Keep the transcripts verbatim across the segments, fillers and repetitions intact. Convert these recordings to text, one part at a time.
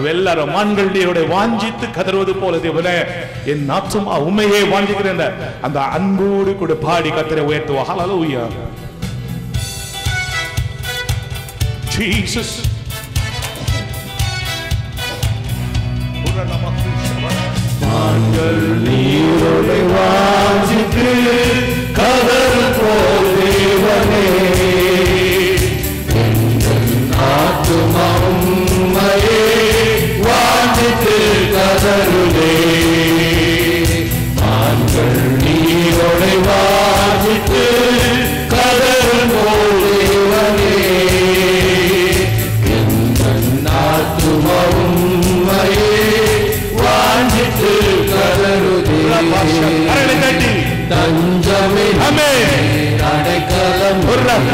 நாவெல்லாரும் மான்கள் நீரோட வாஞ்சித்து கதறுவது போல தேவனே என் ஆத்துமா உம்மையே வாஞ்சிக்கிறேன் அந்த அன்போடு கூட பாடி கர்த்தரை உயர்த்துவோம். ஹல்லேலூயா. Jesus. மான்கள் நீரோட வாஞ்சித்து கதறு போல் தேவனே ஆத்துமா உம்மையே வாஞ்சித்து கதறுதே. மான்கள் நீரோட வாஞ்சித்து கதறு போல் தேவனே ஆத்துமா உம்மையே வாஞ்சித்து கதறுதே. தஞ்சமே அடைக்கலம்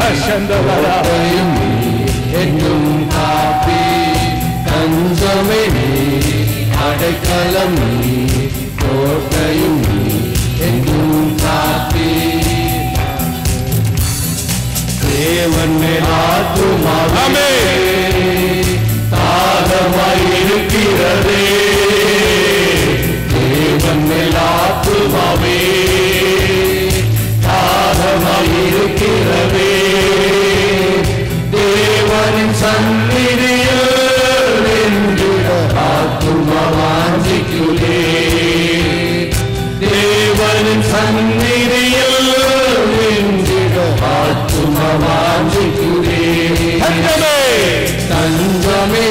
என்றும் காப்பி. தஞ்சமே அடைக்கலம் கோட்டையும் என்றும் காப்பி. தேவன் ஆத்துமாவே தாகமாய் இருக்கிறதே. தேவன் ஆத்துமாவே தாகமாய் இருக்கிறதே. தேவனின் சந்நிதியில் நின்றிட ஆத்துமா வாஞ்சிக்குதே. தேவனின் சந்நிதியில் நின்றிட ஆத்துமா வாஞ்சிக்குதே. தஞ்சமே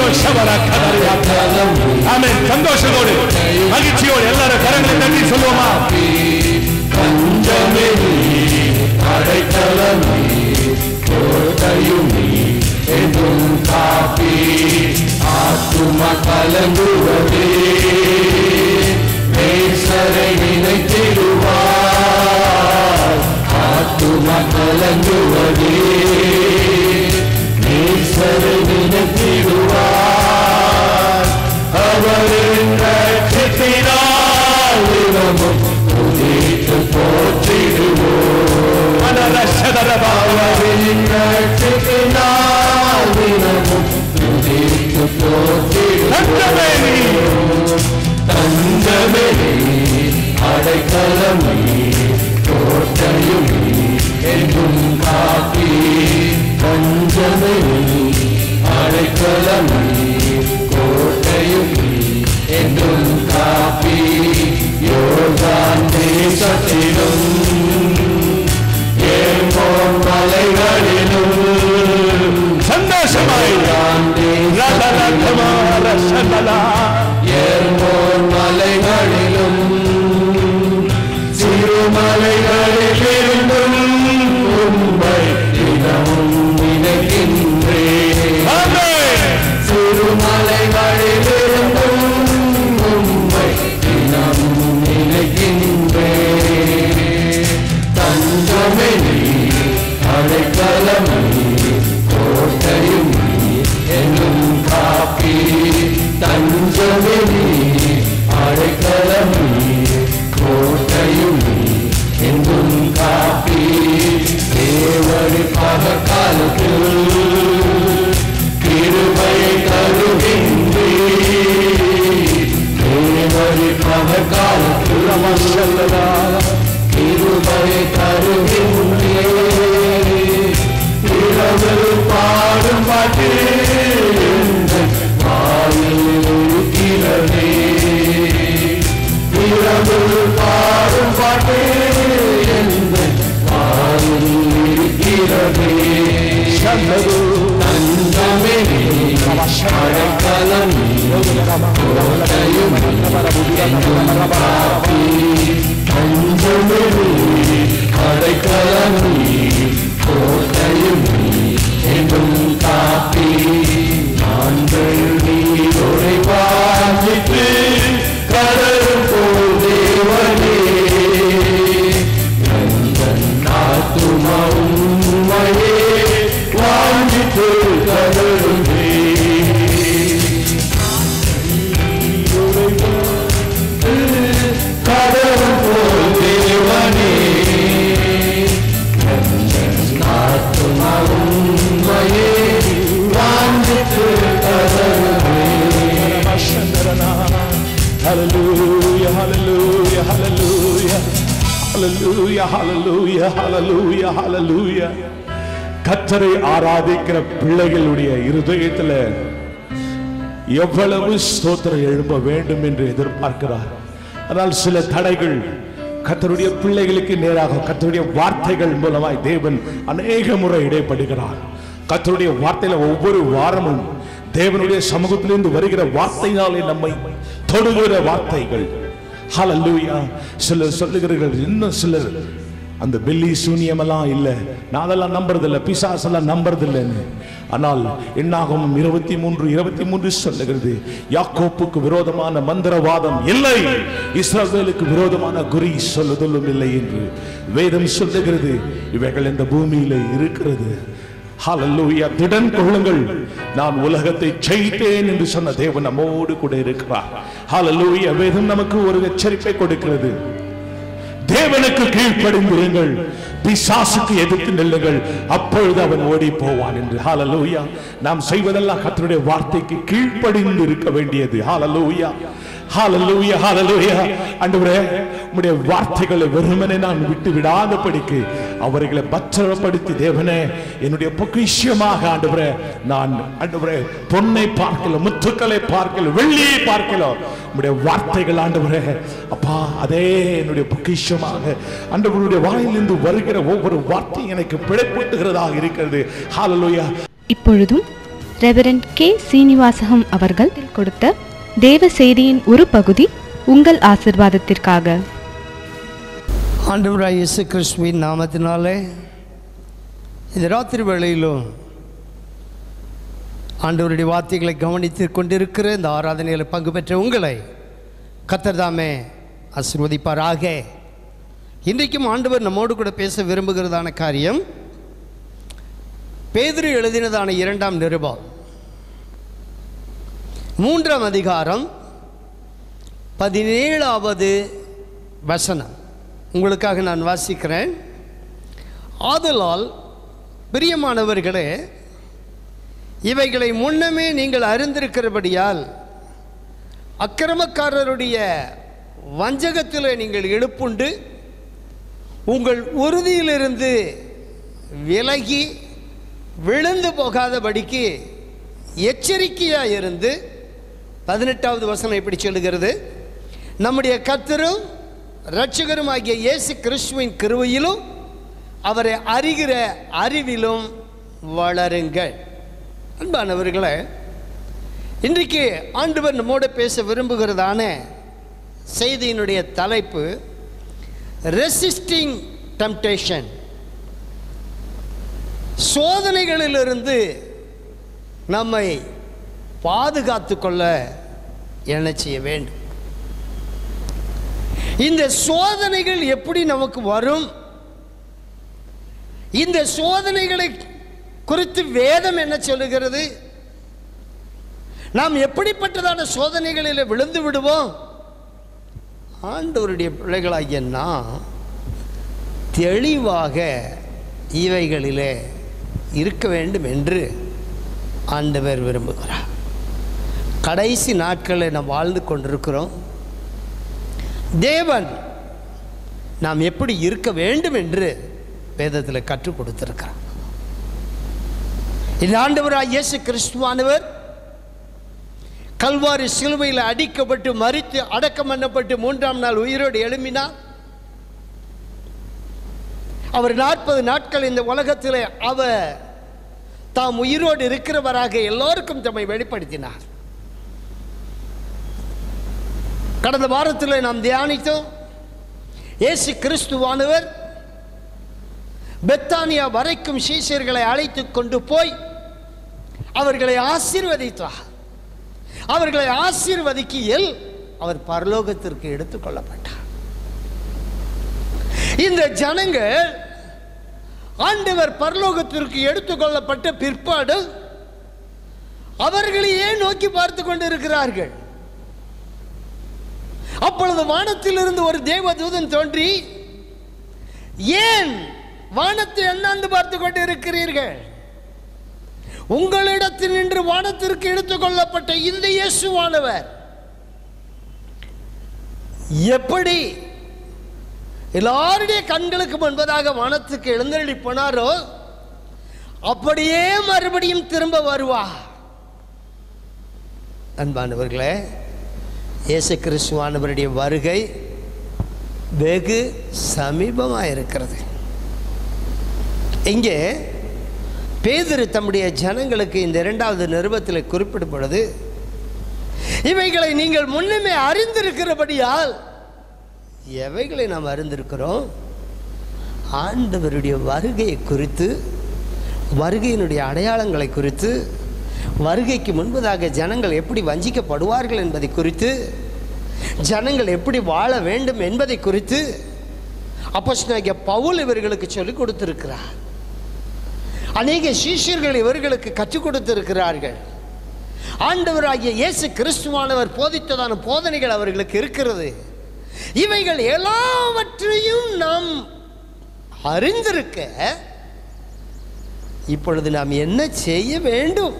சந்தோஷத்தோடு மகிழ்ச்சியோடு எல்லாரும் கரங்களை தட்டி சொல்லுவோமா? தஞ்சமே அடைக்கலம் கோட்டையும் என்றும் காப்பி. ஆத்துமா கலங்குவதே நேசரை நினைத்திடுவார். ஆத்துமா கலங்குவதே நேசரை நினைத்திடுவார். அவரின் ரட்சிப்பினால் தினமும் துதித்து போற்றிடுவோம். அவரின் ரட்சிப்பினால் தினமும் துதித்து போற்றிடுவோம். தஞ்சமே அடைக்கலம் கோட்டையும் என்றும் காப்பி. தஞ்சமே அடைக்கலம் கோட்டையும் என்றும் காப்பி. யோர்தான் தேசத்திலும் ஏர்மோன் மலைகளிலும் சந்தோஷமாய் ஏர்மோன் மலைகளிலும் சிறுமலைகளிலிருந்தும் உம்மை தினமும் நினைக்கின்றேன். சிறுமலைகளிலிருந்தும் உம்மை தினமும் நினைக்கின்றேன். தஞ்சமே அடைக்கலம் கோட்டையும் என்னும் காப்பி. தஞ்சமே அடைக்கலம் கோட்டையும் என்றும் காப்பி. தேவடி பகற்காலத்தில் கிருபை தருகின்றே. தேவடி பகற்காலத்தில் கிருபை தருகின்றே. இரவில் பாடும் பாட்டு வாயில் இருக்கிறதே. இரவில் பாடும் பாட்டு வாயில் இருக்கிறதே. தஞ்சமே அடைக்கலம் கோட்டையும் காப்பி. தஞ்சமே அடைக்கலம் கோட்டையும் என்றும் காப்பி. ஆண்கள் நீரோடை வாஞ்சித்து கடலும் போல் தேவனே ஆத்துமா உம்மையே வாஞ்சித்து கடலுமே. கடலும் போல் தேவனே Hallelujah, hallelujah, hallelujah, hallelujah, hallelujah, hallelujah, hallelujah. கர்த்தரை ஆராதிக்கிற பிள்ளைகளுடைய இருதயத்துல எவ்வளவு ஸ்தோத்திரம் எழும்ப வேண்டும் என்று எதிர்பார்க்கிறார். ஆனால் சில தடைகள் கர்த்தருடைய பிள்ளைகளுக்கு நேராக கர்த்தருடைய வார்த்தைகள் மூலமாய் தேவன் அநேக முறை இடைப்படுகிறார். கர்த்தருடைய வார்த்தையில ஒவ்வொரு வாரமும் தேவனுடைய சமூகத்திலிருந்து வருகிற வார்த்தையினாலே நம்மை தொடுகிற வார்த்தைகள். ஹல்லேலூயா. சிலர் சொல்லுகிறீர்கள், இன்னும் சிலர் அந்த வெள்ளி சூனியம் எல்லாம் இல்ல, நான் அதெல்லாம் நம்புறதில்லை, பிசாசெல்லாம் நம்புறதில்லைன்னு. ஆனால் என்னாகும் இருபத்தி மூன்று இருபத்தி மூன்று சொல்லுகிறது, யாக்கோப்புக்கு விரோதமான மந்திரவாதம் இல்லை, இஸ்ரவேலுக்கு விரோதமான குறி சொல்லுதலும் இல்லை என்று வேதம் சொல்லுகிறது. இவைகள் இந்த பூமியில இருக்கிறது. ஹல்லேலூயா. திடன் கொள்ளுங்கள், நான் உலகத்தை ஜெயித்தேன் என்று சொன்ன தேவன் நம்மோடு கூட இருக்கிறார். ஹல்லேலூயா. வேதம் நமக்கு ஒரு எச்சரிப்பை கொடுக்கிறது. தேவனுக்கு கீழ்ப்படிந்திருங்கள், பிசாசுக்கு எதிர்த்து நில்லுங்கள், அப்பொழுது அவன் ஓடி போவான் என்று. ஹல்லேலூயா. நாம் செய்வதெல்லாம் கர்த்தருடைய வார்த்தைக்கு கீழ்ப்படிந்து இருக்க வேண்டியது. ஹல்லேலூயா, ஹல்லேலூயா, ஹல்லேலூயா. ஆண்டவரே, உம்முடைய வார்த்தைகளை வெறுமனே நான் விட்டு விடாதபடிக்கு அவர்களை பத்திரப்படுத்தி தேவனே என்னுடைய பொக்கிஷமாக ஆண்டவரே, நான் ஆண்டவரே பொன்னை பார்க்கல, முத்துக்களை பார்க்கல, வெள்ளியை பார்க்கல, உம்முடைய வார்த்தைகள் ஆண்டவரே அப்பா அதே என்னுடைய பொக்கிஷமாக ஆண்டவருடைய வாயிலிருந்து வருகிற ஒவ்வொரு வார்த்தையும் எனக்கு பிழைப்பூட்டுகிறதாக இருக்கிறது. ஹல்லேலூயா. இப்பொழுதும் ரெவரண்ட் கே சீனிவாசகம் அவர்கள் கொடுத்த தேவ செய்தியின் ஒரு பகுதி உங்கள் ஆசீர்வாதத்திற்காக. ஆண்டவராகிய இயேசு கிறிஸ்துவின் நாமத்தினாலே இந்த ராத்திரி வேளையிலும் ஆண்டவருடைய வார்த்தைகளை கவனித்து கொண்டிருக்கிற இந்த ஆராதனையில் பங்கு பெற்ற உங்களை கர்த்தர் தாமே ஆசீர்வதிப்பாராக. இன்றைக்கும் ஆண்டவர் நம்மோடு கூட பேச விரும்புகிறதான காரியம் பேதுரு எழுதினதான இரண்டாம் நிருபம் மூன்றாம் அதிகாரம் பதினேழாவது வசனம் உங்களுக்காக நான் வாசிக்கிறேன். ஆதலால் பிரியமானவர்களே, இவைகளை முன்னமே நீங்கள் அறிந்திருக்கிறபடியால் அக்கிரமக்காரருடைய வஞ்சகத்தில் நீங்கள் எழுப்புண்டு உங்கள் உறுதியிலிருந்து விலகி விழுந்து போகாதபடிக்கு எச்சரிக்கையாக இருந்து, பதினெட்டாவது வசனம் இப்படி சொல்லுகிறது, நம்முடைய கர்த்தரும் இரட்சகரும் ஆகிய இயேசு கிறிஸ்துவின் கிருபையிலும் அவரை அறிகிற அறிவிலும் வளருங்கள். அன்பானவர்களே, இன்றைக்கு ஆண்டவர் நம்மோடு பேச விரும்புகிறதான செய்தியினுடைய தலைப்பு ரெசிஸ்டிங் டெம்ப்டேஷன். சோதனைகளிலிருந்து நம்மை பாதுகாத்து கொள்ள என்ன செய்ய வேண்டும்? இந்த சோதனைகள் எப்படி நமக்கு வரும்? இந்த சோதனைகளை குறித்து வேதம் என்ன சொல்லுகிறது? நாம் எப்படிப்பட்டதான சோதனைகளில் விழுந்து விடுவோம்? ஆண்டவருடைய பிள்ளைகளாகிய நாம் தெளிவாக இவைகளிலே இருக்க வேண்டும் என்று ஆண்டவர் விரும்புகிறார். கடைசி நாட்களை நாம் வாழ்ந்து கொண்டிருக்கிறோம். தேவன் நாம் எப்படி இருக்க வேண்டும் என்று வேதத்தில் கற்றுக் கொடுத்திருக்கிறார். இந்த ஆண்டவராகிய இயேசு கிறிஸ்துவானவர் கல்வாரி சிலுவையில் அடிக்கப்பட்டு மரித்து அடக்கம் பண்ணப்பட்டு மூன்றாம் நாள் உயிரோடு எழும்பினார். அவர் நாற்பது நாட்கள் இந்த உலகத்தில் அவர் தாம் உயிரோடு இருக்கிறவராக எல்லோருக்கும் தம்மை வெளிப்படுத்தினார். கடந்த வாரத்தில் நாம் தியானித்தோம், இயேசு கிறிஸ்துவானவர் பெத்தானியா வரைக்கும் சீஷர்களை அழைத்து கொண்டு போய் அவர்களை ஆசீர்வதித்தார். அவர்களை ஆசீர்வதிக்கையில் அவர் பரலோகத்திற்கு எடுத்துக் கொள்ளப்பட்டார். இந்த ஜனங்கள் ஆண்டவர் பரலோகத்திற்கு எடுத்துக் கொள்ளப்பட்ட பிற்பாடு அவர்களையே நோக்கி பார்த்து கொண்டிருக்கிறார்கள். அப்பொழுது வானத்திலிருந்து ஒரு தேவதூதன் தோன்றி, ஏன் வானத்தை அண்ணாந்து பார்த்து கொண்டு இருக்கிறீர்கள்? உங்களிடத்தில் நின்று வானத்திற்கு எடுத்துக் கொள்ளப்பட்ட இந்த இயேசுவானவர் எப்படி எல்லாருடைய கண்களுக்கு முன்பதாக வானத்துக்கு எழுந்தருளி போனாரோ அப்படியே மறுபடியும் திரும்ப வருவார். அன்பானவர்களே, இயேசு கிறிஸ்துவானவருடைய வருகை வெகு சமீபமாக இருக்கிறது. இங்கே பேதுரு தம்முடைய ஜனங்களுக்கு இந்த இரண்டாவது நிருபத்தில் குறிப்பிடப்படுது, இவைகளை நீங்கள் முன்னமே அறிந்திருக்கிறபடியால். எவைகளை நாம் அறிந்திருக்கிறோம்? ஆண்டவருடைய வருகையை குறித்து, வருகையினுடைய அடையாளங்களை குறித்து, வருகைக்கு முன்பதாக ஜனங்கள் எப்படி வஞ்சிக்கப்படுவார்கள் என்பதை குறித்து, ஜனங்கள் எப்படி வாழ வேண்டும் என்பதை குறித்து அப்போஸ்தலனாகிய பவுல் இவர்களுக்கு சொல்லிக் கொடுத்திருக்கிறார். அநேக சீஷர்கள் இவர்களுக்கு கற்றுக் கொடுத்திருக்கிறார்கள். ஆண்டவராகிய இயேசு கிறிஸ்துவானவர் போதித்ததான போதனைகள் அவர்களுக்கு இருக்கிறது. இவைகள் எல்லாவற்றையும் நாம் அறிந்திருக்க இப்பொழுது நாம் என்ன செய்ய வேண்டும்?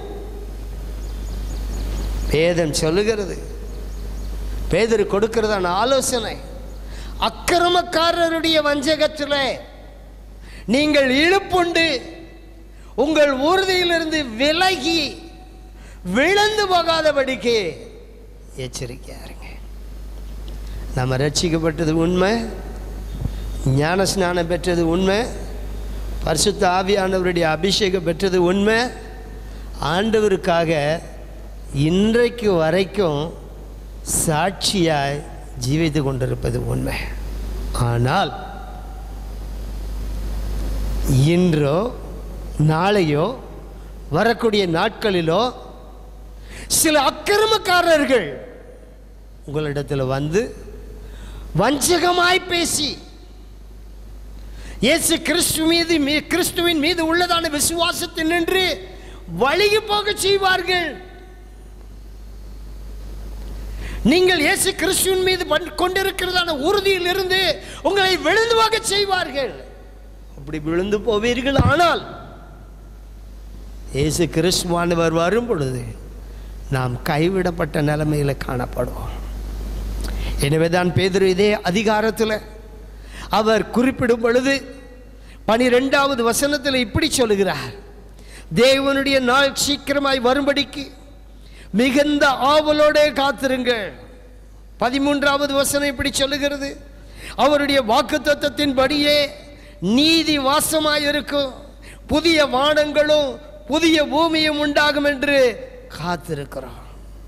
வேதம் சொல்லுகிறது, பேதுரு கொடுக்கிறதான ஆலோசனை, அக்கிரமக்காரருடைய வஞ்சகத்தில் நீங்கள் இழுப்புண்டு உங்கள் உறுதியிலிருந்து விலகி விழுந்து போகாதபடிக்கு எச்சரிக்கையா இருங்க. நம்ம ரட்சிக்கப்பட்டது உண்மை, ஞான ஸ்நானம் பெற்றது உண்மை, பரிசுத்த ஆவியானவருடைய அபிஷேகம் பெற்றது உண்மை, ஆண்டவருக்காக இன்றைக்கு வரைக்கும் சாட்சியாய் ஜீவித்து கொண்டிருப்பது உண்மை. ஆனால் இன்றோ நாளையோ வரக்கூடிய நாட்களிலோ சில அக்கிரமக்காரர்கள் உங்களிடத்தில் வந்து வஞ்சகமாய் பேசி இயேசு கிறிஸ்து மீது கிறிஸ்துவின் மீது உள்ளதான விசுவாசத்தை நின்று வழிகி போக செய்வார்கள். நீங்கள் இயேசு கிறிஸ்துவின் மீது கொண்டிருக்கிறதான உறுதியில் இருந்து உங்களை விழுந்து போக செய்வார்கள். அப்படி விழுந்து போவீர்கள் ஆனால் இயேசு கிறிஸ்துவானவர் வரும் பொழுது நாம் கைவிடப்பட்ட நிலைமையில் காணப்படுவோம். எனவேதான் பேதுரு இதே அதிகாரத்தில் அவர் குறிப்பிடும் பொழுது பனிரெண்டாவது வசனத்தில் இப்படி சொல்லுகிறார், தேவனுடைய நாள் சீக்கிரமாய் வரும்படிக்கு மிகுந்த ஆவலோட காத்திருங்கள். பதிமூன்றாவது வசனம் இப்படி சொல்லுகிறது, அவருடைய வாக்குத்தத்தத்தின்படியே நீதி வாசமாய் இருக்கும், புதிய வானங்களும் புதிய பூமியும் உண்டாகும் என்று காத்திருக்கிறோம்.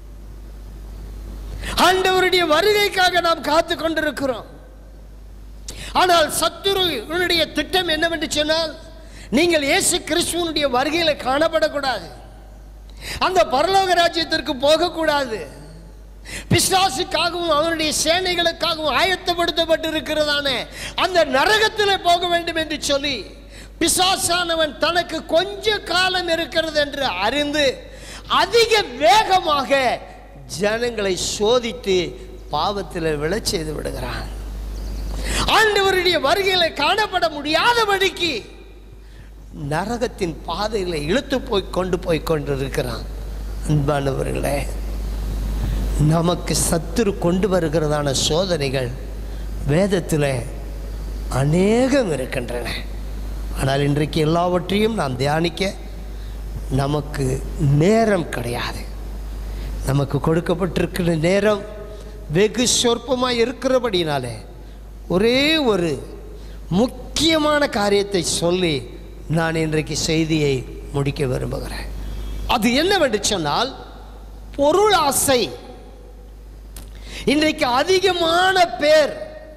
ஆண்டவருடைய வருகைக்காக நாம் காத்து கொண்டிருக்கிறோம். ஆனால் சத்துருடைய திட்டம் என்னவென்று சொன்னால், நீங்கள் இயேசு கிறிஸ்துவனுடைய வருகையில காணப்படக்கூடாது, அந்த பரலோக ராஜ்யத்திற்கு போகக்கூடாது, பிசாசுக்காகவும் அவனுடைய சேனைகளுக்காகவும் ஆயத்தப்படுத்தப்பட்டிருக்கிறதான அந்த நரகத்தில் போக வேண்டும் என்று சொல்லி பிசாசானவன் தனக்கு கொஞ்ச காலம் இருக்கிறது என்று அறிந்து அதிக வேகமாக ஜனங்களை சோதித்து பாவத்தில் விழச் செய்து விடுகிறான். ஆண்டவருடைய வருகையில காணப்பட முடியாதபடிக்கு நரகத்தின் பாதையில் இழுத்து போய் கொண்டு போய் கொண்டிருக்கிறான். அன்பானவர்களே, நமக்கு சத்துரு கொண்டு வருகிறதான சோதனைகள் வேதத்தில் அநேகம் இருக்கின்றன. ஆனால் இன்றைக்கு எல்லாவற்றையும் நாம் தியானிக்க நமக்கு நேரம் கிடையாது. நமக்கு கொடுக்கப்பட்டிருக்கிற நேரம் வெகு சொற்பமாக இருக்கிறபடினாலே ஒரே ஒரு முக்கியமான காரியத்தை சொல்லி நான் இன்றைக்கு செய்தியை முடிக்க விரும்புகிறேன். அது என்னவென்று சொன்னால், பொருள் ஆசை. இன்றைக்கு அதிகமான பேர்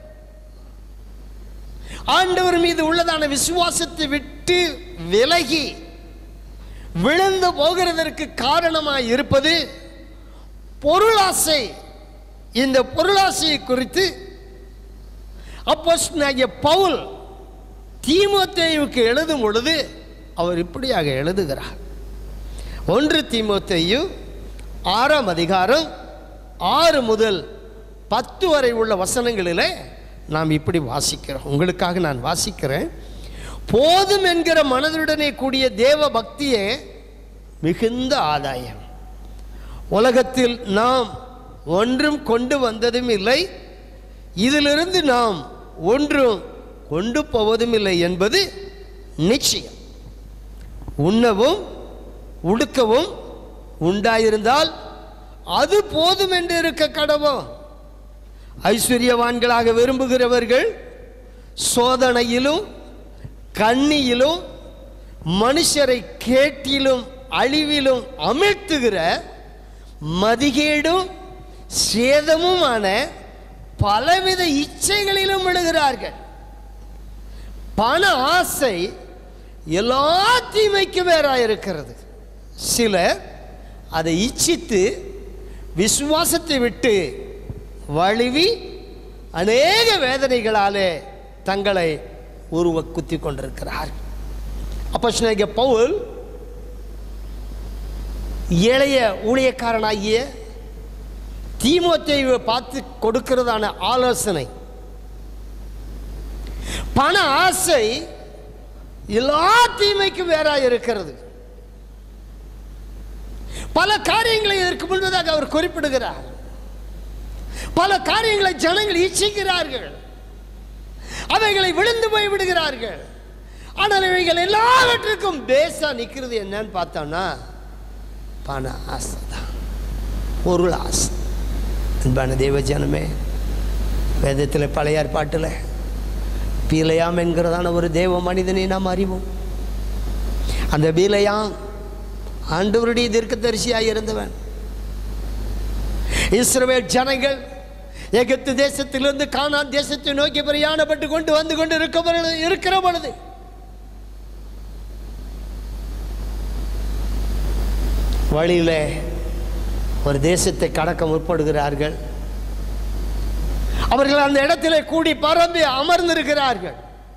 ஆண்டவர் மீது உள்ளதான விசுவாசத்தை விட்டு விலகி விழுந்து போகிறதற்கு காரணமாய் இருப்பது பொருளாசை. இந்த பொருளாசையை குறித்து அப்போஸ்தலனாகிய பவுல் தீமோத்தேயுவுக்கு எழுதும் பொழுது அவர் இப்படியாக எழுதுகிறார். ஒன்று தீமோத்தேயு ஆறாம் அதிகாரம் ஆறு முதல் பத்து வரை உள்ள வசனங்களிலே நாம் இப்படி வாசிக்கிறோம். உங்களுக்காக நான் வாசிக்கிறேன். போதும் என்கிற மனதுடனே கூடிய தேவ பக்தியே மிகுந்த ஆதாயம். உலகத்தில் நாம் ஒன்றும் கொண்டு வந்ததும் இல்லை, இதிலிருந்து நாம் ஒன்றும் கொண்டு போவதும் இல்லை என்பது நிச்சயம். உண்ணவும் உடுக்கவும் உண்டாயிருந்தால் அது போதும் என்று இருக்க கடவோம். ஐஸ்வர்யவான்களாக விரும்புகிறவர்கள் சோதனையிலும் கண்ணியிலும் மனுஷரை கேட்டிலும் அழிவிலும் அமிழ்த்துகிற மதிகேடும் சேதமுமான பலவித இச்சைகளிலும் விழுகிறார்கள். பண ஆசை எல்லா தீமைக்கு வேறாயிருக்கிறது. சிலர் அதை இச்சித்து விசுவாசத்தை விட்டு வழுவி அநேக வேதனைகளாலே தங்களை உருவ குத்தி கொண்டிருக்கிறார். அப்போஸ்தலனாகிய பவுல் இளைய ஊழியக்காரனாகிய தீமோத்தேயுவை பார்த்து கொடுக்கிறதான ஆலோசனை, பண ஆசை எல்லா தீமைக்கும் வேறாய் இருக்கிறது. பல காரியங்களை இதற்கு முன்பதாக அவர் குறிப்பிடுகிறார். பல காரியங்களை ஜனங்கள் இச்சிக்கிறார்கள், அவைகளை விழுந்து போய் விடுகிறார்கள். ஆனால் இவைகள் எல்லாவற்றுக்கும் பேசா நிற்கிறது என்னன்னு பார்த்தோம்னா பண ஆசை தான், பொருள் ஆசை. அன்பான தேவ ஜனமே, வேதத்தில் பழைய ஏற்பாட்டில் பீலையாம் என்கிறதான ஒரு தேவ மனிதனை நாம் அறிவோம். அந்த பீலையாம் ஆண்டவருடைய தீர்க்கதரிசியாக இருந்தவன். இஸ்ரவேல் ஜனங்கள் எகிப்து தேசத்திலிருந்து கானான் தேசத்தை நோக்கி பிரயாணப்பட்டு கொண்டு வந்து கொண்டு இருக்கிற பொழுது வழியில ஒரு தேசத்தை கடக்க முற்படுகிறார்கள். அவர்கள் அந்த இடத்திலே கூடி பரம்பி அமர்ந்திருக்கிறார்கள்.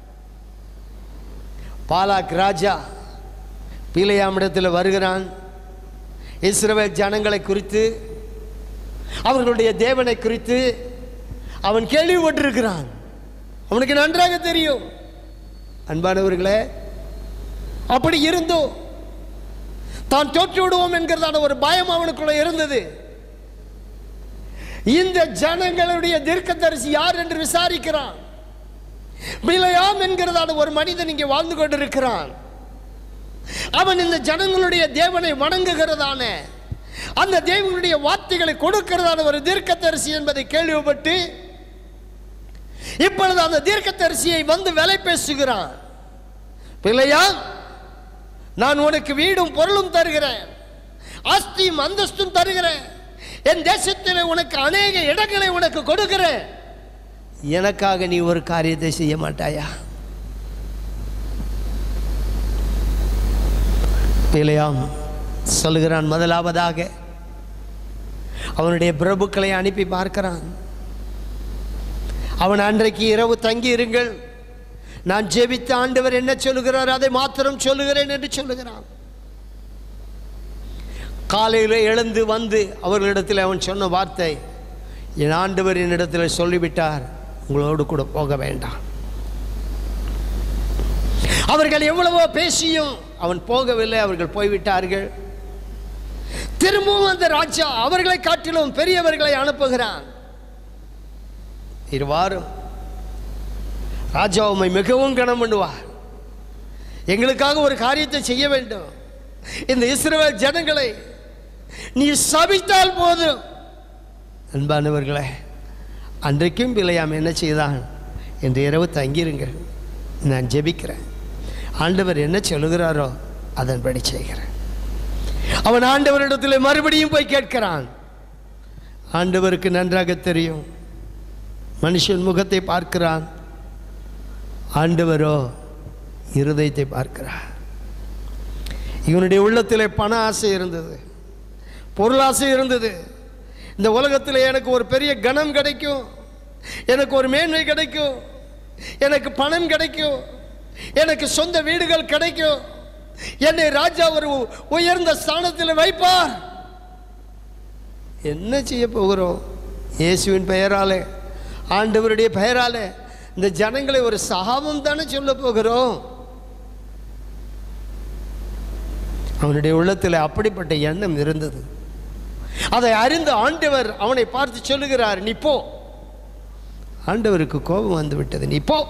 பாலாக் ராஜா பீலையாமிடத்தில் வருகிறான். இஸ்ரவேல் ஜனங்களை குறித்து, அவர்களுடைய தேவனை குறித்து அவன் கேள்விப்பட்டிருக்கிறான். அவனுக்கு நன்றாக தெரியும். அன்பானவர்களே, அப்படி இருந்தோ தான் தோற்று விடுவோம் என்கிறதான ஒரு பயம் அவனுக்குள்ள இருந்தது. இந்த ஜனங்களுடைய தீர்க்கதரிசி யார் என்று விசாரிக்கிறான். பிலேயாம் என்கிறதான ஒரு மனிதன் இங்கே வாழ்ந்து கொண்டிருக்கிறான். அவன் இந்த ஜனங்களுடைய தேவனை வணங்குகிறதான, அந்த தேவனுடைய வார்த்தைகளை கொடுக்கிறதான ஒரு தீர்க்கதரிசி என்பதை கேள்விப்பட்டு இப்பொழுது அந்த தீர்க்கதரிசியை வந்து விலை பேசுகிறான். பிலேயாம், நான் உனக்கு வீடும் பொருளும் தருகிறேன், ஆஸ்தியும் அந்தஸ்தும் தருகிறேன், என் தேசத்தில் உனக்கு அநேக இடங்களை உனக்கு கொடுக்கிறேன். எனக்காக நீ ஒரு காரியத்தை செய்ய மாட்டாயா? பிலேயாம் சொல்லுகிறான். முதலாவதாக அவனுடைய பிரபுக்களை அனுப்பி பார்க்கிறான். அவன் அன்றைக்கு இரவு தங்கி இருங்கள், நான் ஜெபித்த ஆண்டவர் என்ன சொல்லுகிறார் அதை மாத்திரம் சொல்லுகிறேன் என்று சொல்லுகிறான். காலையில் எழுந்து வந்து அவர்களிடத்தில் அவன் சொன்ன வார்த்தை, என் ஆண்டவர் என்னிடத்தில் சொல்லிவிட்டார், உங்களோடு கூட போக வேண்டாம். அவர்கள் எவ்வளவோ பேசியும் அவன் போகவில்லை. அவர்கள் போய்விட்டார்கள். திரும்பவும் அந்த ராஜா அவர்களை காட்டிலும் பெரியவர்களை அனுப்புகிறான். இருவாரும் ராஜா உம்மை மிகவும் கனம் பண்ணுவார், எங்களுக்காக ஒரு காரியத்தை செய்ய வேண்டும், இந்த இஸ்ரவேல் ஜனங்களை நீ சபித்தால் போதும். அன்பானவர்களே, அன்றைக்கும் பிலேயாம் என்ன செய்தான்? இன்று இரவு தங்கிருங்கள், நான் ஜெபிக்கிறேன், ஆண்டவர் என்ன சொல்லுகிறாரோ அதன்படி செய்கிறேன். அவன் ஆண்டவரிடத்தில் மறுபடியும் போய் கேட்கிறான். ஆண்டவருக்கு நன்றாக தெரியும், மனுஷன் முகத்தை பார்க்கிறான், ஆண்டவரோ இருதயத்தை பார்க்கிறார். இவனுடைய உள்ளத்திலே பண ஆசை இருந்தது, பொருளாசை இருந்தது. இந்த உலகத்தில் எனக்கு ஒரு பெரிய கனம் கிடைக்கும், எனக்கு ஒரு மேன்மை கிடைக்கும், எனக்கு பணம் கிடைக்கும், எனக்கு சொந்த வீடுகள் கிடைக்கும், என்னை ராஜா ஒரு உயர்ந்த ஸ்தானத்தில் வைப்பார். என்ன செய்ய போகிறோம்? இயேசுவின் பெயராலே, ஆண்டவருடைய பெயராலே இந்த ஜனங்களை ஒரு சாபம் தானே சொல்ல போகிறோம். அவனுடைய உள்ளத்தில் அப்படிப்பட்ட எண்ணம் இருந்தது. அதை அறிந்த ஆண்டவர் அவனை பார்த்து சொல்லுகிறார், நீ போ, ஆண்டவருக்கு கோபம் வந்து விட்டது, நீ போ.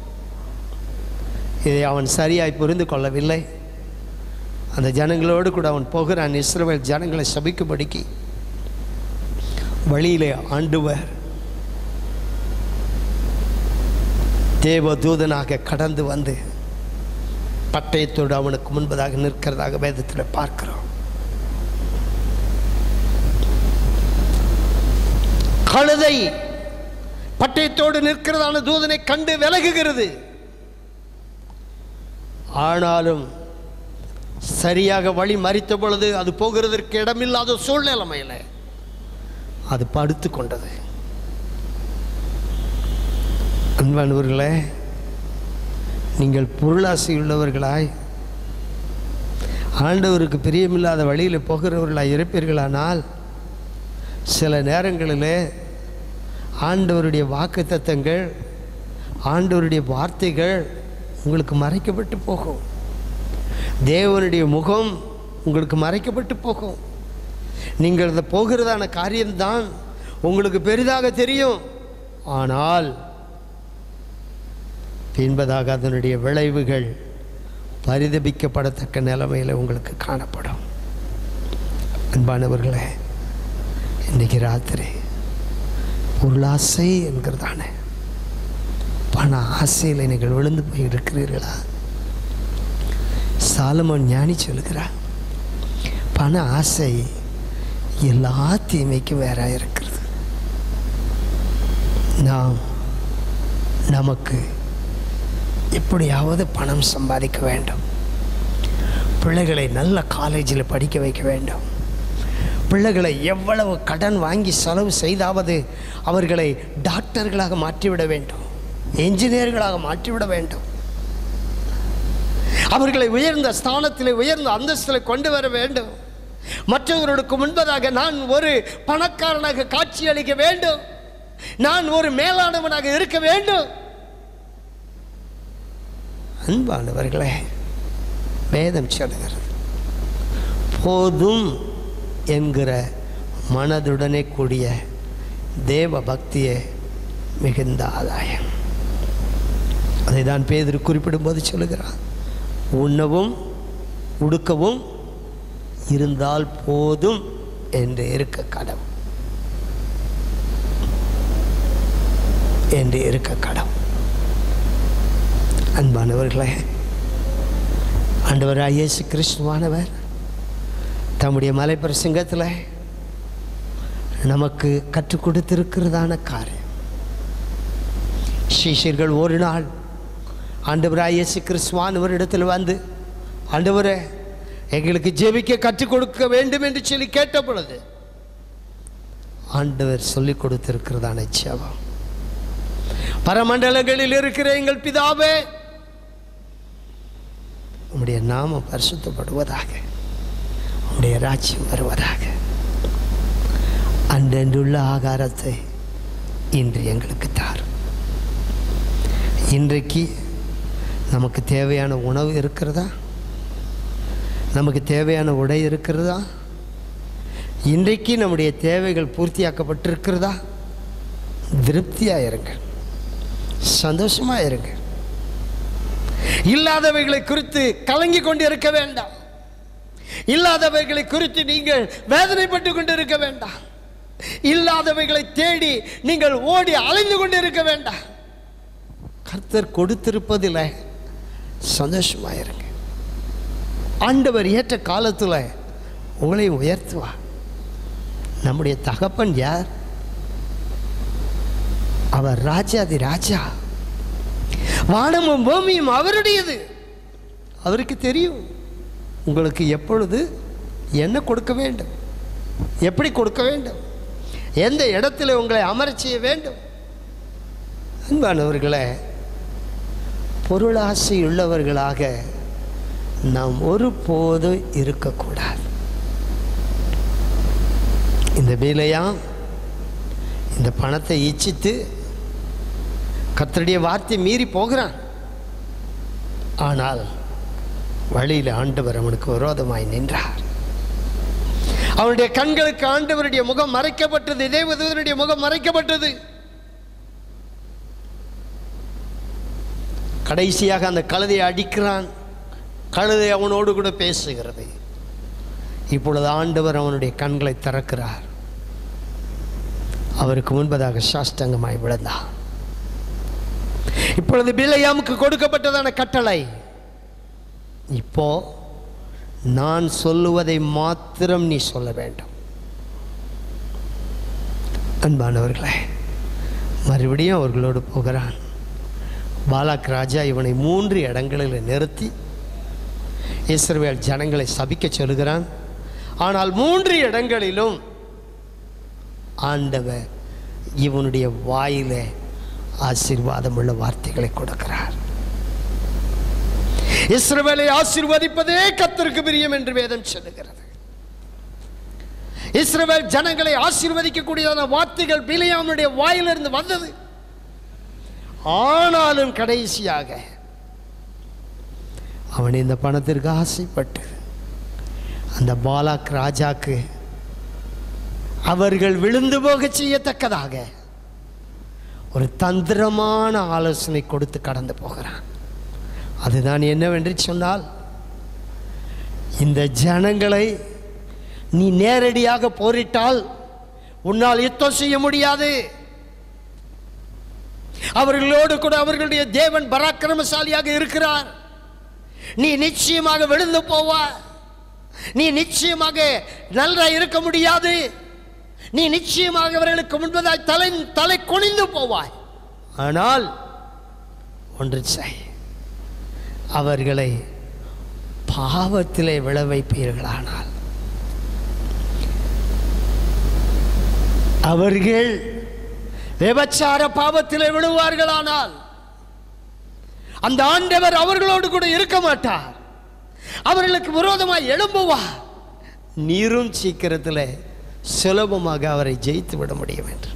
இதை அவன் சரியாய் புரிந்து கொள்ளவில்லை. அந்த ஜனங்களோடு கூட அவன் போகிறான். இஸ்ரவேல் ஜனங்களை சபிக்கும்படிக்கு வழியிலே ஆண்டவர் தேவ தூதனாக கடந்து வந்து பட்டயத்தோடு அவனுக்கு முன்பதாக நிற்கிறதாக வேதத்தில் பார்க்கிறோம். கழுதை பட்டயத்தோடு நிற்கிறதான தூதனை கண்டு விலகுகிறது. ஆனாலும் சரியாக வழி மறித்த பொழுது அது போகிறதற்கு இடமில்லாத சூழ்நிலைமையில அது படுத்து கொண்டது. அன்பானவர்களே, நீங்கள் பொருளாசை உள்ளவர்களாய் ஆண்டவருக்கு பிரியமில்லாத வழியில் போகிறவர்களாய் இருப்பீர்களானால் சில நேரங்களில் ஆண்டவருடைய வாக்குத்தத்தங்கள், ஆண்டவருடைய வார்த்தைகள் உங்களுக்கு மறைக்கப்பட்டு போகும். தேவனுடைய முகம் உங்களுக்கு மறைக்கப்பட்டு போகும். நீங்கள் இந்த போகிறதான காரியம்தான் உங்களுக்கு பெரிதாக தெரியும். ஆனால் பின்பதாக அதனுடைய விளைவுகள் பரிதபிக்கப்படத்தக்க நிலைமையில் உங்களுக்கு காணப்படும். அன்பானவர்களே, இன்றைக்கி ராத்திரி பொருளாசை என்கிறதான பண ஆசையில் நீங்கள் விழுந்து போய் இருக்கிறீர்களா? சாலமோன் ஞானி சொல்லுகிறார், பண ஆசை எல்லா தீமைக்கும் வேற இருக்கிறது. நாம் நமக்கு எப்படியாவது பணம் சம்பாதிக்க வேண்டும், பிள்ளைகளை நல்ல காலேஜில் படிக்க வைக்க வேண்டும், பிள்ளைகளை எவ்வளவு கடன் வாங்கி செலவு செய்தாவது அவர்களை டாக்டர்களாக மாற்றிவிட வேண்டும், என்ஜினியர்களாக மாற்றிவிட வேண்டும், அவர்களை உயர்ந்த ஸ்தானத்தில் உயர்ந்த அந்தஸ்தில் கொண்டு வர வேண்டும், மற்றவர்களுக்கு முன்பதாக நான் ஒரு பணக்காரனாக காட்சி அளிக்க வேண்டும், நான் ஒரு மேலானவனாக இருக்க வேண்டும். அன்பானவர்களே, வேதம் சொல்லுகிறது, போதும் என்கிற மனதுடனே கூடிய தேவ பக்தியே மிகுந்த ஆதாயம். அதை தான் பேதுரு குறிப்பிடும்போது சொல்லுகிறார், உண்ணவும் உடுக்கவும் இருந்தால் போதும் என்று இருக்க கடவுள் என்று இருக்க கடவுள். அன்பானவர்களே, ஆண்டவராகிய இயேசு கிறிஸ்துவானவர் தம்முடைய மலைப்பிரசங்கத்தில் நமக்கு கற்றுக் கொடுத்திருக்கிறதான காரியம், சீஷர்கள் ஒரு நாள் ஆண்டவராகிய இயேசு கிறிஸ்துவானவர் இடத்தில் வந்து, ஆண்டவரே எங்களுக்கு ஜெபிக்க கற்றுக் கொடுக்க வேண்டும் என்று சொல்லி கேட்ட பொழுது ஆண்டவர் சொல்லிக் கொடுத்திருக்கிறதான ஜெபம், பரமண்டலங்களில் இருக்கிற எங்கள் பிதாவே, உம்முடைய நாமம் பரிசுத்தப்படுவதாக, உம்முடைய ராஜ்யம் வருவதாக, அன்றென்றுள்ள ஆகாரத்தை இன்று எங்களுக்கு தாரும். இன்றைக்கு நமக்கு தேவையான உணவு இருக்கிறதா? நமக்கு தேவையான உடை இருக்கிறதா? இன்றைக்கு நம்முடைய தேவைகள் பூர்த்தியாக்கப்பட்டிருக்கிறதா? திருப்தியாக இருங்கள், சந்தோஷமாக இருங்கள். இல்லாதவைகளை குறித்து கலங்கி கொண்டு இருக்க வேண்டாம், இல்லாதவைகளை குறித்து நீங்கள் வேதனைப்பட்டு கொண்டு இருக்க வேண்டாம், இல்லாதவைகளை தேடி நீங்கள் ஓடி அலைந்து கொண்டு இருக்க வேண்டாம். கர்த்தர் கொடுத்திருப்பதில் சந்தோஷமாக இருங்க. ஆண்டவர் ஏற்ற காலத்தில் உங்களை உயர்த்துவார். நம்முடைய தகப்பன் யார்? அவர் ராஜாதி ராஜா, வானமும் பூமியும் அவருடையது. அவருக்கு தெரியும் உங்களுக்கு எப்பொழுது என்ன கொடுக்க வேண்டும், எப்படி கொடுக்க வேண்டும், எந்த இடத்துல உங்களை அமரச் செய்ய வேண்டும். அன்பானவர்களே, பொருளாசை உள்ளவர்களாக நாம் ஒருபோதும் இருக்கக்கூடாது. இந்த வேலையாம் இந்த பணத்தை இச்சித்து கர்த்தருடைய வார்த்தை மீறி போகிறான். ஆனால் வழியில் ஆண்டவர் அவனுக்கு விரோதமாய் நின்றார். அவனுடைய கண்களுக்கு ஆண்டவருடைய முகம் மறைக்கப்பட்டது, தேவதூதனுடைய முகம் மறைக்கப்பட்டது. கடைசியாக அந்த கழுதையை அடிக்கிறான். கழுதை அவனோடு கூட பேசுகிறது. இப்பொழுது ஆண்டவர் அவனுடைய கண்களை திறக்கிறார். அவருக்கு முன்பதாக சாஷ்டாங்கமாய் விழுந்தான். இப்பொழுது பிலேயாமுக்கு கொடுக்கப்பட்டதான கட்டளை, இப்போ நான் சொல்லுவதை மாத்திரம் நீ சொல்ல வேண்டும். அன்பானவர்களே, மறுபடியும் அவர்களோடு போகிறான். பாலாக் ராஜா இவனை மூன்று இடங்களில் நிறுத்தி இஸ்ரவேல் ஜனங்களை சபிக்க சொல்கிறான். ஆனால் மூன்று இடங்களிலும் ஆண்டவர் இவனுடைய வாயில ஆசீர்வாதம் உள்ள வார்த்தைகளை கொடுக்கிறார். இஸ்ரவேலை ஆசீர்வதிப்பதே கர்த்தருக்கு பிரியம் என்று வேதம் சொல்லுகிறது. இஸ்ரவேல் ஜனங்களை ஆசீர்வதிக்கக்கூடியதான வார்த்தைகள் பிலேயாமுடைய வாயிலிருந்து வந்தது. ஆனாலும் கடைசியாக அவன் இந்த பணத்திற்கு ஆசைப்பட்டு அந்த பாலாக் ராஜாக்கு அவர்கள் விழுந்து போக செய்யத்தக்கதாக ஒரு தந்திரமான ஆலோசனை கொடுத்து கடந்து போகிறான். அதுதான் என்னவென்று சொன்னால், இந்த ஜனங்களை நீ நேரடியாக போரிட்டால் உன்னால் யுத்தம் செய்ய முடியாது. அவர்களோடு கூட அவர்களுடைய தேவன் பராக்கிரமசாலியாக இருக்கிறார். நீ நிச்சயமாக விழுந்து போவாய். நீ நிச்சயமாக நல்லா இருக்க முடியாது. நீ நிச்சயமாக அவர்களுக்கு முன்பதாய் தலை தலை குனிந்து போவாய். ஆனால் ஒன்று செய், அவர்களை பாவத்திலே விழ வைப்பீர்களானால், அவர்கள் விபச்சார பாவத்திலே விழுவார்களானால் அந்த ஆண்டவர் அவர்களோடு கூட இருக்க மாட்டார். அவர்களுக்கு விரோதமாய் எழும்புவார். நீரும் சீக்கிரத்தில் சுலபமாக அவரை ஜெயித்து விட முடியும் என்று.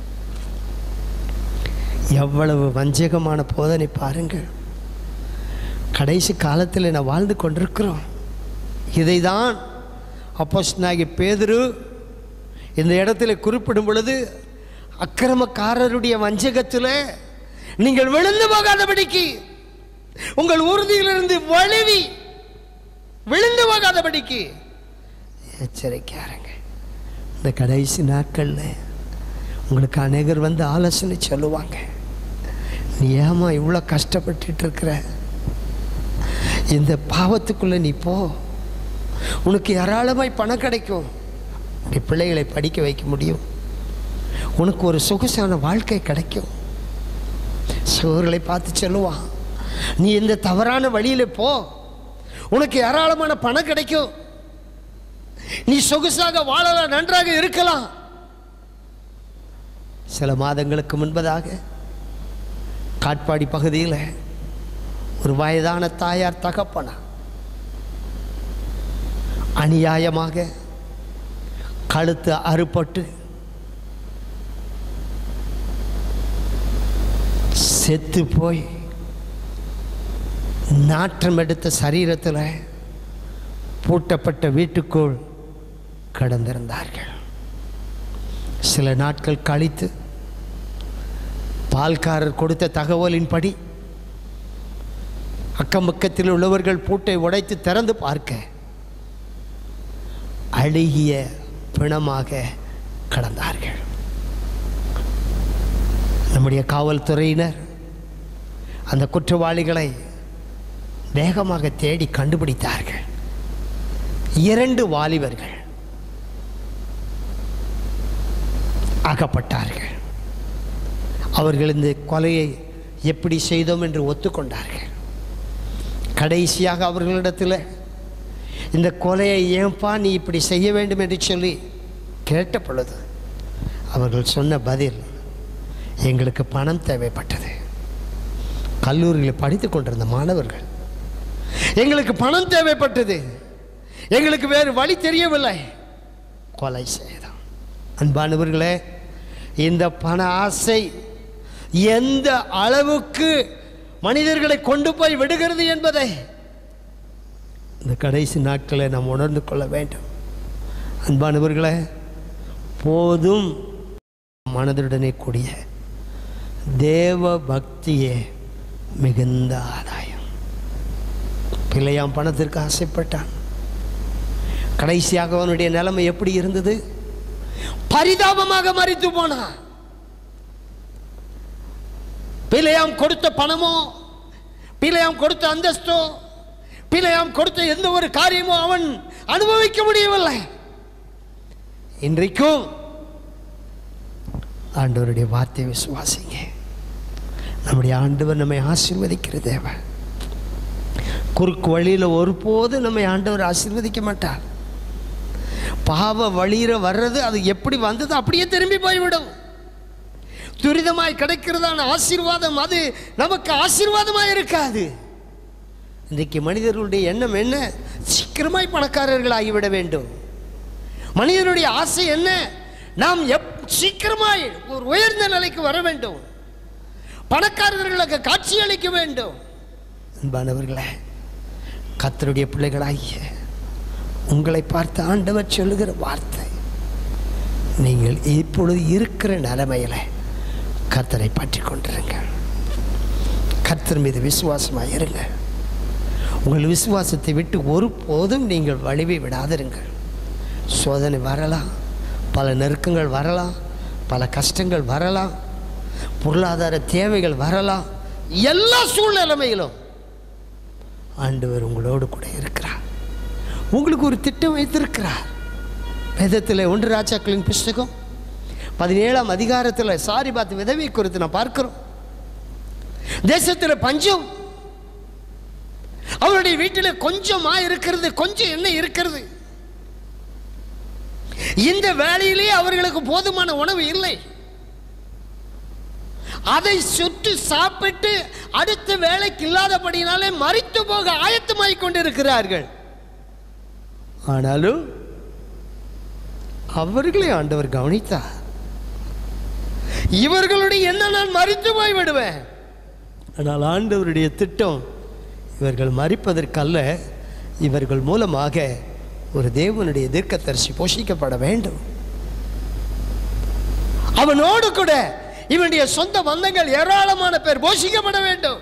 எவ்வளவு வஞ்சகமான போதனை பாருங்கள். கடைசி காலத்தில் நான் வாழ்ந்து கொண்டிருக்கிறோம். இதை தான் அப்போஸ்தலனாகிய பேதுரு இந்த இடத்துல குறிப்பிடும் பொழுது, அக்கிரமக்காரருடைய வஞ்சகத்தில் நீங்கள் விழுந்து போகாதபடிக்கு, உங்கள் உறுதியிலிருந்து வழுவி விழுந்து போகாதபடிக்கு எச்சரிக்கையாருங்க. இந்த கடைசி நாட்களில் உங்களுக்கு அநேகர் வந்து ஆலோசனை சொல்லுவாங்க. நீ ஏமா இவ்வளோ கஷ்டப்பட்டு இருக்கிற, இந்த பாவத்துக்குள்ளே நீ போ, உனக்கு ஏராளமாய் பணம் கிடைக்கும், நீ பிள்ளைகளை படிக்க வைக்க முடியும், உனக்கு ஒரு சொகுசான வாழ்க்கை கிடைக்கும். சோர்களை பார்த்து சொல்லுவான், நீ இந்த தவறான வழியில் போ, உனக்கு ஏராளமான பணம் கிடைக்கும், நீ சொகுசாக வாழலாம், நன்றாக இருக்கலாம். சில மாதங்களுக்கு முன்பதாக காட்பாடி பகுதியில் ஒரு வயதான தாயார் தகப்பனா அநியாயமாக கழுத்து அறுபட்டு செத்து போய் நாற்றம் எடுத்த சரீரத்தில் பூட்டப்பட்ட வீட்டுக்குள் கடந்திருந்தார்கள். சில நாட்கள் கழித்து பால்காரர் கொடுத்த தகவலின்படி அக்கம் பக்கத்தில் உள்ளவர்கள் பூட்டை உடைத்து திறந்து பார்க்க அழுகிய பிணமாக கடந்தார்கள். நம்முடைய காவல்துறையினர் அந்த குற்றவாளிகளை வேகமாக தேடி கண்டுபிடித்தார்கள். இரண்டு வாலிபர்கள் அகப்பட்டார்கள். அவர்கள் இந்த கொலையை எப்படி செய்தோம் என்று ஒத்துக்கொண்டார்கள். கடைசியாக அவர்களிடத்தில் இந்த கொலையை ஏன்பா நீ இப்படி செய்ய வேண்டும் என்று சொல்லி கேட்ட பொழுது அவர்கள் சொன்ன பதில், எங்களுக்கு பணம் தேவைப்பட்டது. கல்லூரியில் படித்து கொண்டிருந்த மாணவர்கள், எங்களுக்கு பணம் தேவைப்பட்டது, எங்களுக்கு வேறு வழி தெரியவில்லை, கொலை செய்தோம். அன்பானவர்களே, இந்த பண ஆசை எந்த அளவுக்கு மனிதர்களை கொண்டு போய் விடுகிறது என்பதை இந்த கடைசி நாட்களை நாம் உணர்ந்து கொள்ள வேண்டும். அன்பானவர்களே, போதும் மனதுடனே கூடிய தேவ பக்தியே மிகுந்த ஆதாயம். பிள்ளையாம் பணத்திற்கு ஆசைப்பட்டான். கடைசியாக அவனுடைய நிலைமை எப்படி இருந்தது? பரிதாபமாக மரித்து போனான். பிள்ளையாம் கொடுத்த பணமோ, பிள்ளையாம் கொடுத்த அந்தஸ்தோ, பிள்ளையாம் கொடுத்த எந்த ஒரு காரியமோ அவன் அனுபவிக்க முடியவில்லை. இன்றைக்கும் ஆண்டவருடைய வார்த்தை விசுவாசிங்க. நம்முடைய ஆண்டவர் நம்மை ஆசீர்வதிக்கிற தேவன். குறுக்கு வழியில் ஒருபோது நம்மை ஆண்டவர் ஆசீர்வதிக்க மாட்டார். பாவ வழியில வர்றது அது எப்படி வந்தது அப்படியே திரும்பி போய்விடும். துரிதமாய் கிடைக்கிறதான ஆசீர்வாதம் அது நமக்கு ஆசீர்வாதமாக இருக்காது. இன்றைக்கு மனிதர்களுடைய எண்ணம் என்ன? சீக்கிரமாய் பணக்காரர்கள் ஆகிவிட வேண்டும். மனிதனுடைய ஆசை என்ன? நாம் எப் சீக்கிரமாய் ஒரு உயர்ந்த நிலைக்கு வர வேண்டும், பணக்காரர்களுக்கு காட்சி அளிக்க வேண்டும். அன்பானவர்களே, கர்த்தருடைய பிள்ளைகளாகிய உங்களை பார்த்து ஆண்டவர் சொல்லுகிற வார்த்தை, நீங்கள் இப்பொழுது இருக்கிற நிலைமையில கர்த்தரை பற்றி கொண்டிருங்க. கர்த்தர் மீது விசுவாசமாக இருங்க. உங்கள் விசுவாசத்தை விட்டு ஒருபோதும் நீங்கள் வழிவை விடாதிருங்கள். சோதனை வரலாம், பல நெருக்கங்கள் வரலாம், பல கஷ்டங்கள் வரலாம், பொருளாதார தேவைகள் வரலாம். எல்லா சூழ்நிலைமையிலும் ஆண்டவர் உங்களோடு கூட இருக்கிறார். உங்களுக்கு ஒரு திட்டம் வைத்திருக்கிறார். வேதத்தில் ஒன்று ராஜாக்களின் புஸ்தகம் பதினேழாம் அதிகாரத்தில் சாரிபாத் விதவை குறித்து நான் பார்க்கிறோம். தேசத்தில் பஞ்சம், அவருடைய வீட்டில் கொஞ்சமா இருக்கிறது, கொஞ்சம் என்ன இருக்கிறது. இந்த வேளையிலேயே அவர்களுக்கு போதுமான உணவு இல்லை. அதை சுற்றி சாப்பிட்டு அடுத்த வேலைக்கு இல்லாதபடினாலே மரித்து போக ஆயத்தமாய் கொண்டிருக்கிறார்கள். ஆனாலும் அவர்களை ஆண்டவர் கவனித்தார். இவர்களுடைய என்ன, நான் மரித்து போய் விடுவேன். ஆனால் ஆண்டவருடைய திட்டம் இவர்கள் மரிப்பதற்கல்ல, இவர்கள் மூலமாக ஒரு தேவனுடைய தீர்க்கதரிசி போஷிக்கப்பட வேண்டும். அவனோடு கூட இவனுடைய சொந்த பந்தங்கள் ஏராளமான பேர் போஷிக்கப்பட வேண்டும்.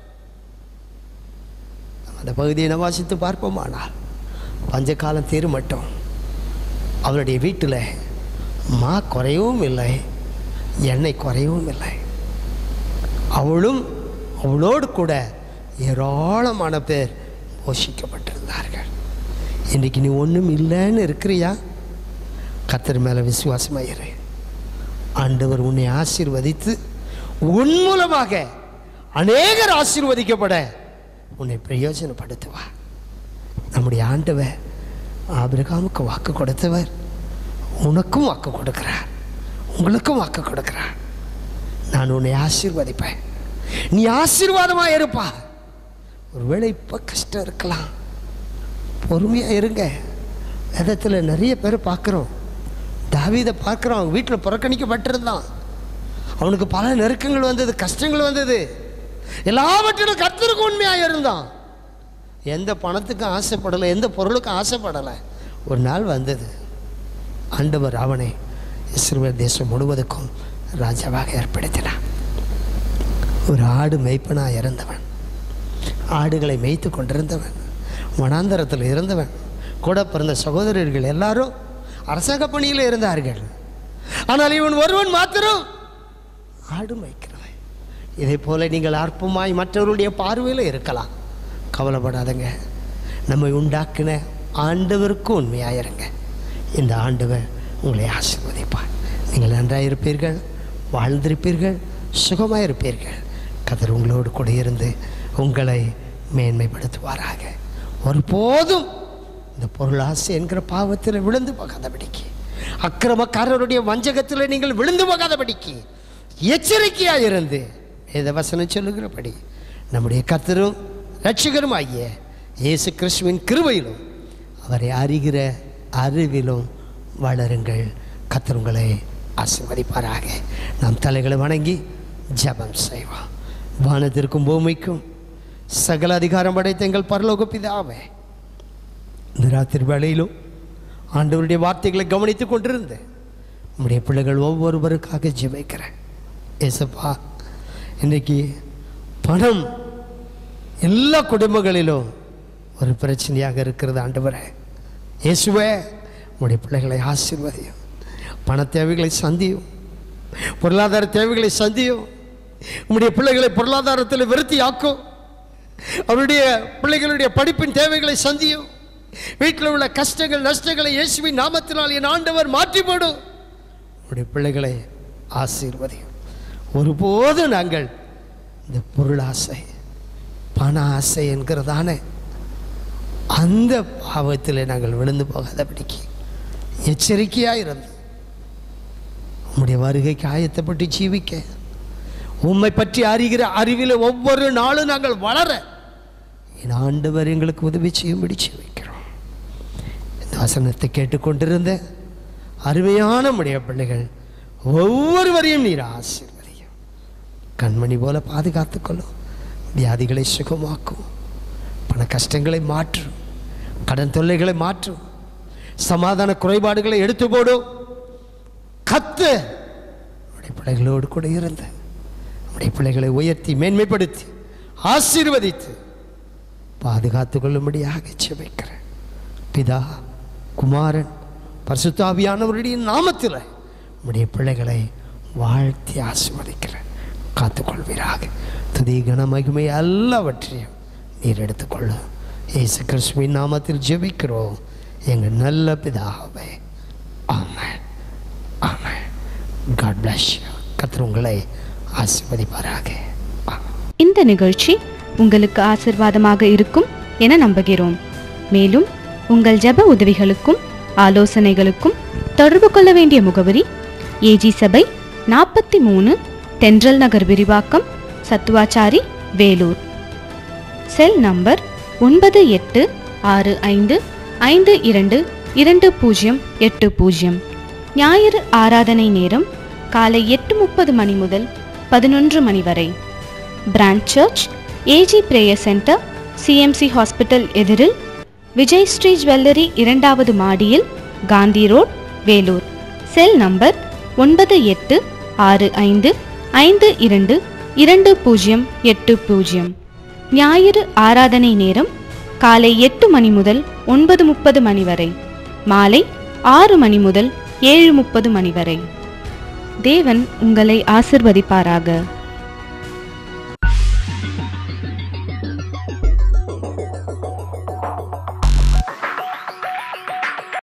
அந்த பகுதியை வாசித்து பார்ப்போமானால் பஞ்ச காலம் தீரும் மட்டும் அவருடைய வீட்டில் மா குறையவும் இல்லை, எண்ணெய் குறையவும் இல்லை. அவளும் அவளோடு கூட ஏராளமான பேர் போஷிக்கப்பட்டிருந்தார்கள். இன்றைக்கு நீ ஒன்றும் இல்லைன்னு இருக்கிறியா? கர்த்தர் மேலே விசுவாசமாயிரு. ஆண்டவர் உன்னை ஆசீர்வதித்து உன் மூலமாக அநேகர் ஆசீர்வதிக்கப்பட உன்னை பிரயோஜனப்படுத்துவார். நம்முடைய ஆண்டவர் ஆபிரகாமுக்கு வாக்கு கொடுத்தவர் உனக்கும் வாக்கு கொடுக்கிறார், உங்களுக்கும் வாக்கு கொடுக்கிறார். நான் உன்னை ஆசீர்வதிப்பேன், நீ ஆசீர்வாதமாக இருப்பா. ஒருவேளை இப்போ கஷ்டம் இருக்கலாம், பொறுமையாக இருங்க. வேதத்தில் நிறைய பேர் பார்க்குறோம். தாவீதை பார்க்குறோம், அவங்க வீட்டில் புறக்கணிக்கப்பட்டிருந்தான். அவனுக்கு பல நெருக்கங்கள் வந்தது, கஷ்டங்கள் வந்தது. எல்லாவற்றிலும் கர்த்தருக்கு உண்மையாக இருந்தான். எந்த பணத்துக்கும் ஆசைப்படலை, எந்த பொருளுக்கும் ஆசைப்படலை. ஒரு நாள் வந்தது, ஆண்டவர் அவனை இஸ்ரவேல் தேசம் முழுவதுக்கும் ராஜாவாக ஏற்படுத்தினான். ஒரு ஆடு மேய்ப்பனாக இருந்தவன், ஆடுகளை மேய்த்து கொண்டிருந்தவன், வனாந்தரத்தில் இருந்தவன். கூட பிறந்த சகோதரர்கள் எல்லாரும் அரசாங்க பணியில் இருந்தார்கள். ஆனால் இவன் ஒருவன் மாத்திரம் ஆடு மேய்க்கிறவன். இதே போல நீங்கள் அற்பமாய் மற்றவருடைய பார்வையில் இருக்கலாம். கவலைப்படாதங்க, நம்மை உண்டாக்கின ஆண்டவருக்கு உண்மையாயிருங்க. இந்த ஆண்டவர் உங்களை ஆசீர்வதிப்பார். நீங்கள் நன்றாக இருப்பீர்கள், வாழ்ந்திருப்பீர்கள், சுகமாக இருப்பீர்கள். கர்த்தர் உங்களோடு கூட இருந்து உங்களை மேன்மைப்படுத்துவாராக. ஒருபோதும் இந்த பொருளாசை என்கிற பாவத்தில் விழுந்து போகாதபடிக்கு, அக்கிரமக்காரருடைய வஞ்சகத்தில் நீங்கள் விழுந்து போகாதபடிக்கு எச்சரிக்கையாக இருந்து வேத வசனம் சொல்லுகிறபடி நம்முடைய கர்த்தரும் இரட்சகரும் ஆகிய இயேசு கிறிஸ்துவின் கிருபையிலும் அவரை அறிகிற அறிவிலும் வளருங்கள். கர்த்தர் உங்களை ஆசீர்வதிப்பாராக. நாம் தலைகளை வணங்கி ஜெபம் செய்வோம். வானத்திற்கும் பூமிக்கும் சகல அதிகாரம் படைத்த எங்கள் பரலோக பிதாவே, இந்த ராத்திரி வேளையிலும் ஆண்டவருடைய வார்த்தைகளை கவனித்துக் கொண்டிருந்தேன். நம்முடைய பிள்ளைகள் ஒவ்வொருவருக்காக ஜெபிக்கிறேன். ஏசப்பா, இன்றைக்கி பணம் எல்லா குடும்பங்களிலும் ஒரு பிரச்சனையாக இருக்கிறது ஆண்டவரே. இயேசுவே, உடைய பிள்ளைகளை ஆசீர்வதியும். பண தேவைகளை சந்தியும், பொருளாதார தேவைகளை சந்தியும். உம்முடைய பிள்ளைகளை பொருளாதாரத்தில் விருத்தி ஆக்கும். அவருடைய பிள்ளைகளுடைய படிப்பின் தேவைகளை சந்தியும். வீட்டில் உள்ள கஷ்டங்கள் நஷ்டங்களை இயேசுவின் நாமத்தினால் என் ஆண்டவர் மாற்றி போடும். உடைய பிள்ளைகளை ஆசீர்வதியும். ஒருபோதும் நாங்கள் இந்த பொருளாசை, பண ஆசை என்கிறதான அந்த பாவத்தில் நாங்கள் விழுந்து போகாதபடிக்கு எச்சரிக்கையாக இருந்து உம்முடைய வருகைக்கு ஆயத்தப்பட்டு ஜீவிக்க, உம்மை பற்றி அறிகிற அறிவில் ஒவ்வொரு நாளும் நாங்கள் வளர என் ஆண்டவர் எங்களுக்கு உதவி செய்யும்படி ஜீவிக்கிறோம். இந்த வசனத்தை கேட்டுக்கொண்டிருந்த அருமையான உம்முடைய பிள்ளைகள் ஒவ்வொருவரையும் நீர் ஆசீர்வதியும். கண்மணி போல பாதுகாத்துக்கொள்ளும். வியாதிகளை சுகமாக்கும், பண கஷ்டங்களை மாற்றும், கடன் தொல்லைகளை மாற்றும், சமாதான குறைபாடுகளை எடுத்து போடும். கத்து உடைய பிள்ளைகளோடு கூட இருந்து உடைய பிள்ளைகளை உயர்த்தி மேன்மைப்படுத்தி ஆசீர்வதித்து பாதுகாத்து கொள்ளும்படியாக ஜெபிக்கிறேன். பிதா, குமாரன், பரிசுத்த ஆவியானவருடைய நாமத்தில் உடைய பிள்ளைகளை வாழ்த்தி ஆசீர்வதிக்கிறேன். காத்துக்கொள்வீராக. துதி, கன, மகிமை எல்லாவற்றையும் நீர் எடுத்துக்கொள்ள இயேசு கிறிஸ்துவின் நாமத்தில் ஜெபிக்கிறோம் எங்கள் நல்ல பிதாவே. ஆமென், ஆமென். God bless you. கர்த்தர் உங்களை ஆசீர்வதிப்பாராக. இந்த நிகழ்ச்சி உங்களுக்கு ஆசீர்வாதமாக இருக்கும் என நம்புகிறோம். மேலும் உங்கள் ஜெப உதவிகளுக்கும் ஆலோசனைகளுக்கும் தொடர்பு கொள்ள வேண்டிய முகவரி ஏஜி சபை, நாற்பத்தி மூணு தென்றல் நகர், விரிவாக்கம், சத்துவாச்சாரி, வேலூர். செல் நம்பர் ஒன்பது எட்டு ஆறு ஐந்து ஐந்து இரண்டு இரண்டு பூஜ்ஜியம் எட்டு பூஜ்ஜியம். ஞாயிறு ஆராதனை நேரம் காலை எட்டு முப்பது மணி முதல் பதினொன்று மணி வரை. Branch church AG prayer center, CMC hospital எதிரில், விஜய் ஸ்ரீ ஜுவல்லரி இரண்டாவது மாடியில், Gandhi road, Vellore. Cell number ஒன்பது எட்டு ஆறு ஐந்து ஐந்து இரண்டு இரண்டு பூஜ்ஜியம் எட்டு பூஜ்ஜியம். ஞாயிறு ஆராதனை நேரம் காலை எட்டு மணி முதல் ஒன்பது முப்பது மணி வரை. மாலை ஆறு மணி முதல் ஏழு முப்பது மணி வரை. தேவன் உங்களை ஆசிர்வதிப்பாராக.